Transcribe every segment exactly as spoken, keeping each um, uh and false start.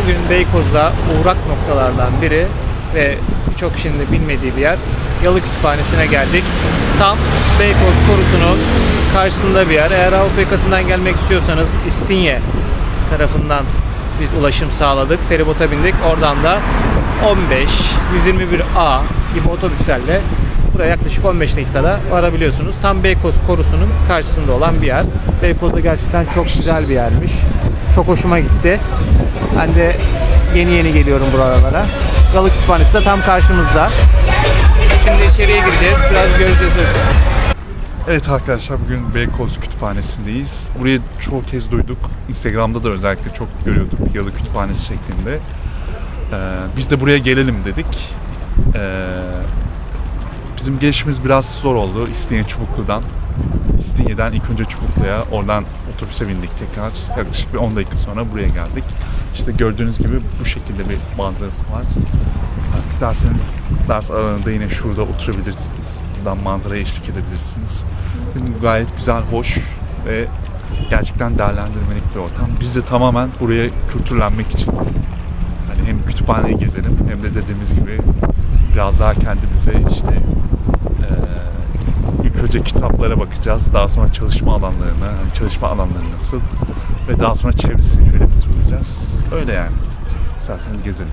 Bugün Beykoz'da uğrak noktalardan biri ve birçok kişinin de bilmediği bir yer, Yalı Kütüphanesi'ne geldik. Tam Beykoz Korusu'nun karşısında bir yer. Eğer Avrupa yakasından gelmek istiyorsanız İstinye tarafından biz ulaşım sağladık. Feribota bindik. Oradan da on beş, yüz yirmi bir A gibi otobüslerle buraya yaklaşık on beş dakikada varabiliyorsunuz. Tam Beykoz Korusu'nun karşısında olan bir yer. Beykoz'da gerçekten çok güzel bir yermiş. Çok hoşuma gitti. Ben de yeni yeni geliyorum buralara. Yalı Kütüphanesi de tam karşımızda. Şimdi içeriye gireceğiz. Biraz göreceğiz. Evet arkadaşlar, bugün Beykoz Kütüphanesi'ndeyiz. Burayı çoğu kez duyduk. Instagram'da da özellikle çok görüyorduk, Yalı Kütüphanesi şeklinde. Ee, biz de buraya gelelim dedik. Ee, bizim gelişimiz biraz zor oldu. İstinye Çubuklu'dan. İstinye'den ilk önce Çubuklu'ya, oradan otobüse bindik tekrar. Yaklaşık bir on dakika sonra buraya geldik. İşte gördüğünüz gibi bu şekilde bir manzarası var. İsterseniz ders alanında yine şurada oturabilirsiniz. Buradan manzaraya eşlik edebilirsiniz. Gayet güzel, hoş ve gerçekten değerlendirmelik bir ortam. Biz de tamamen buraya kültürlenmek için, yani hem kütüphaneyi gezelim hem de dediğimiz gibi biraz daha kendimize işte e, ilk önce kitaplara bakacağız. Daha sonra çalışma alanlarına, yani çalışma alanları nasıl ve daha sonra çevresini şöyle bir turlayacağız. Öyle yani. İsterseniz gezelim.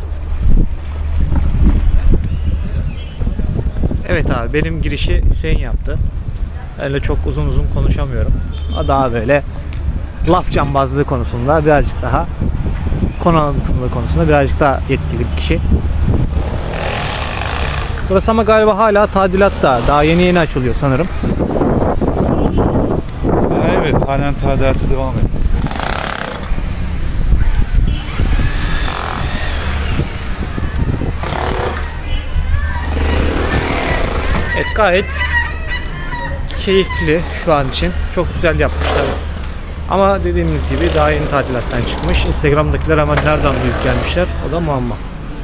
Evet abi, benim girişi Hüseyin yaptı. Öyle çok uzun uzun konuşamıyorum. O daha böyle laf cambazlığı konusunda birazcık daha, konu anlatımı konusunda birazcık daha yetkili bir kişi. Burası ama galiba hala tadilatta. Daha yeni yeni açılıyor sanırım. Evet, halen tadilatı devam ediyor. Evet, gayet keyifli şu an için. Çok güzel yapmışlar. Ama dediğimiz gibi daha yeni tadilattan çıkmış. Instagram'dakiler ama nereden büyük gelmişler, o da muamma.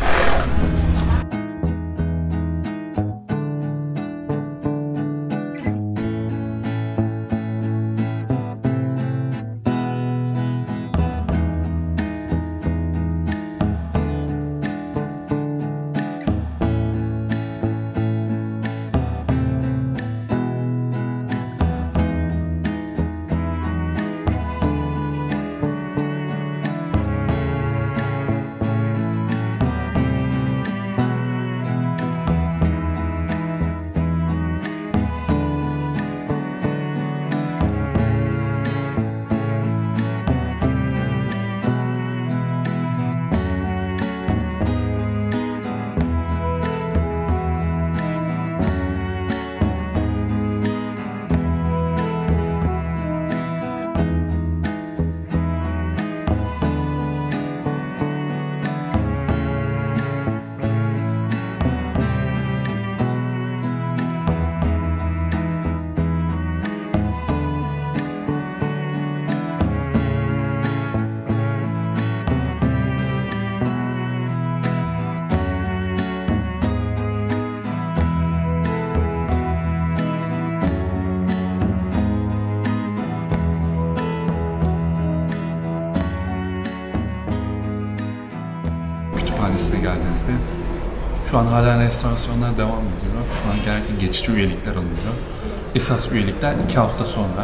Kütüphanesine geldiğinizde şu an hala restorasyonlar devam ediyor. Şu an genellikle geçici üyelikler alınıyor. Esas üyelikler iki hafta sonra,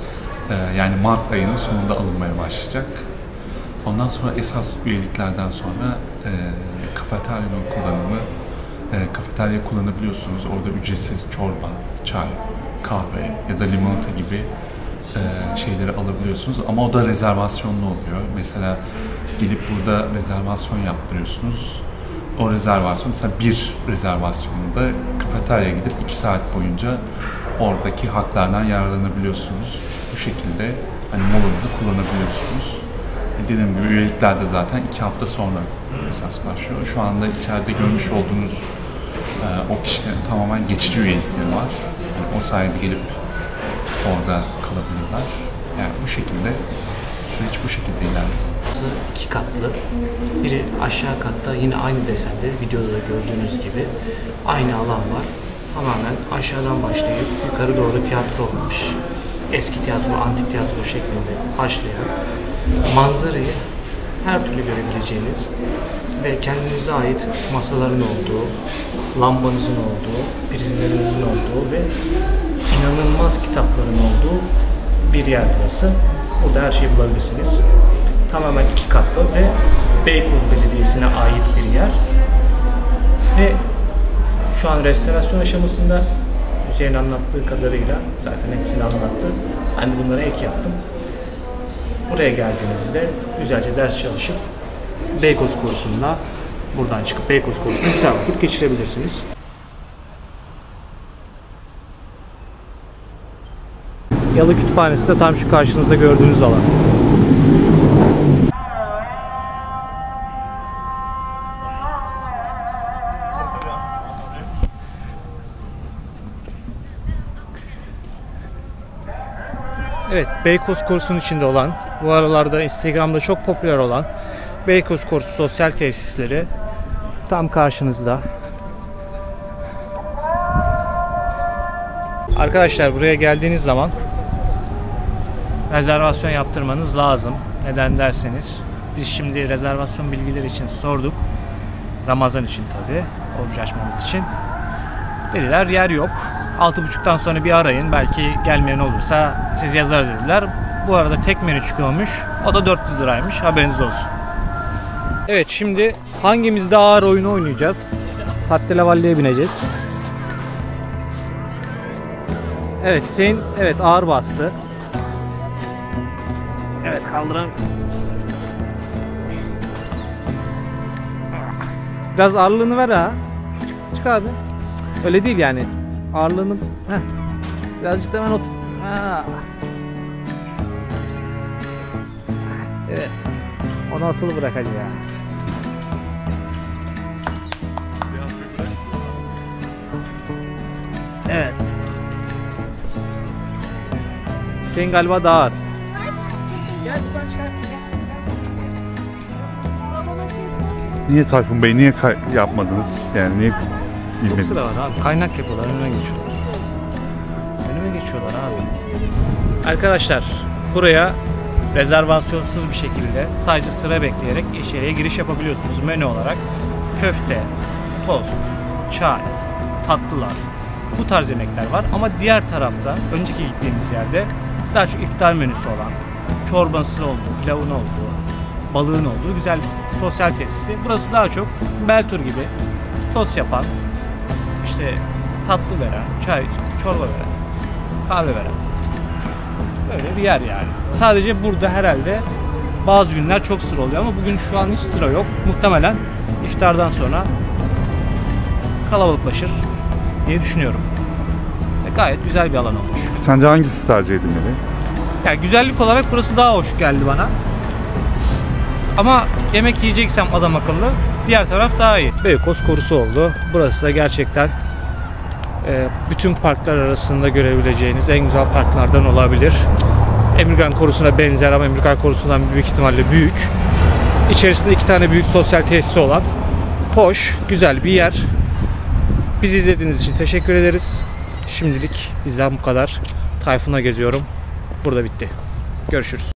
yani Mart ayının sonunda alınmaya başlayacak. Ondan sonra esas üyeliklerden sonra e, kafeteryanın kullanımı, e, kafeterya kullanabiliyorsunuz. Orada ücretsiz çorba, çay, kahve ya da limonata gibi e, şeyleri alabiliyorsunuz. Ama o da rezervasyonlu oluyor. Mesela gelip burada rezervasyon yaptırıyorsunuz. O rezervasyon, mesela bir rezervasyonunda kafeteryaya gidip iki saat boyunca oradaki haklardan yararlanabiliyorsunuz. Bu şekilde hani molanızı kullanabiliyorsunuz. Dediğim gibi üyelikler de zaten iki hafta sonra esas başlıyor. Şu anda içeride görmüş olduğunuz e, o kişilerin tamamen geçici üyelikleri var. Yani o sayede gelip orada kalabilirler. Yani bu şekilde, süreç bu şekilde ilerliyor. İki katlı. Biri aşağı katta yine aynı desende, videoda da gördüğünüz gibi aynı alan var. Tamamen aşağıdan başlayıp yukarı doğru tiyatro olmuş. Eski tiyatro, antik tiyatro şeklinde başlayan manzarayı her türlü görebileceğiniz ve kendinize ait masaların olduğu, lambanızın olduğu, prizlerinizin olduğu ve inanılmaz kitapların olduğu bir yer burası. Burada her şeyi bulabilirsiniz. Tamamen iki katlı ve Beykoz Belediyesi'ne ait bir yer. Ve şu an restorasyon aşamasında. Hüseyin anlattığı kadarıyla zaten hepsini anlattı. Ben de bunlara ek yaptım. Buraya geldiğinizde güzelce ders çalışıp Beykoz Korusu'nda buradan çıkıp Beykoz Korusu'nda güzel vakit geçirebilirsiniz. Yalı Kütüphanesi de tam şu karşınızda gördüğünüz alan. Evet, Beykoz Korusu'nun içinde olan, bu aralarda Instagram'da çok popüler olan Beykoz Korusu sosyal tesisleri tam karşınızda. Arkadaşlar, buraya geldiğiniz zaman rezervasyon yaptırmanız lazım. Neden derseniz, biz şimdi rezervasyon bilgileri için sorduk. Ramazan için tabii, oruç açmamız için. Dediler yer yok. altı buçuktan sonra bir arayın. Belki gelmeyen olursa siz yazarız dediler. Bu arada tek menü çıkıyormuş. O da dört yüz liraymış. Haberiniz olsun. Evet, şimdi hangimizde ağır oyunu oynayacağız? Pattelavalli'ye bineceğiz. Evet, Hüseyin evet ağır bastı. Evet, kaldıran. Biraz ağırlığını ver ha. Çık abi. Öyle değil yani. Ağırlığını heh. Birazcık da ben otur. Ha. Evet. Onu asılı bırakacağız ya. Evet. Senin galiba daha ağır. Gel buradan çıkar. Niye Tayfun Bey, niye yapmadınız? Yani niye bilmediniz? Çok sıra var abi. Kaynak yapıyorlar, önüme geçiyorlar. Önüme geçiyorlar abi. Arkadaşlar, buraya rezervasyonsuz bir şekilde sadece sıra bekleyerek içeriye giriş yapabiliyorsunuz. Menü olarak köfte, tost, çay, tatlılar, bu tarz yemekler var. Ama diğer tarafta, önceki gittiğimiz yerde daha çok iftar menüsü olan, çorbası olduğu, pilavın olduğu, balığın olduğu güzel bir sosyal tesisi. Burası daha çok Beltur gibi tost yapan, işte tatlı veren, çay, çorba veren, kahve veren böyle bir yer yani. Sadece burada herhalde bazı günler çok sıra oluyor ama bugün şu an hiç sıra yok. Muhtemelen iftardan sonra kalabalıklaşır diye düşünüyorum. Ve gayet güzel bir alan olmuş. Sence hangisi tercih edilmeli? Yani güzellik olarak burası daha hoş geldi bana. Ama yemek yiyeceksem adam akıllı diğer taraf daha iyi. Beykoz Korusu oldu. Burası da gerçekten e, bütün parklar arasında görebileceğiniz en güzel parklardan olabilir. Emirgan Korusu'na benzer ama Emirgan Korusu'ndan büyük ihtimalle büyük. İçerisinde iki tane büyük sosyal tesisi olan hoş, güzel bir yer. Bizi izlediğiniz için teşekkür ederiz. Şimdilik bizden bu kadar. Tayfun'la geziyorum. Burada bitti. Görüşürüz.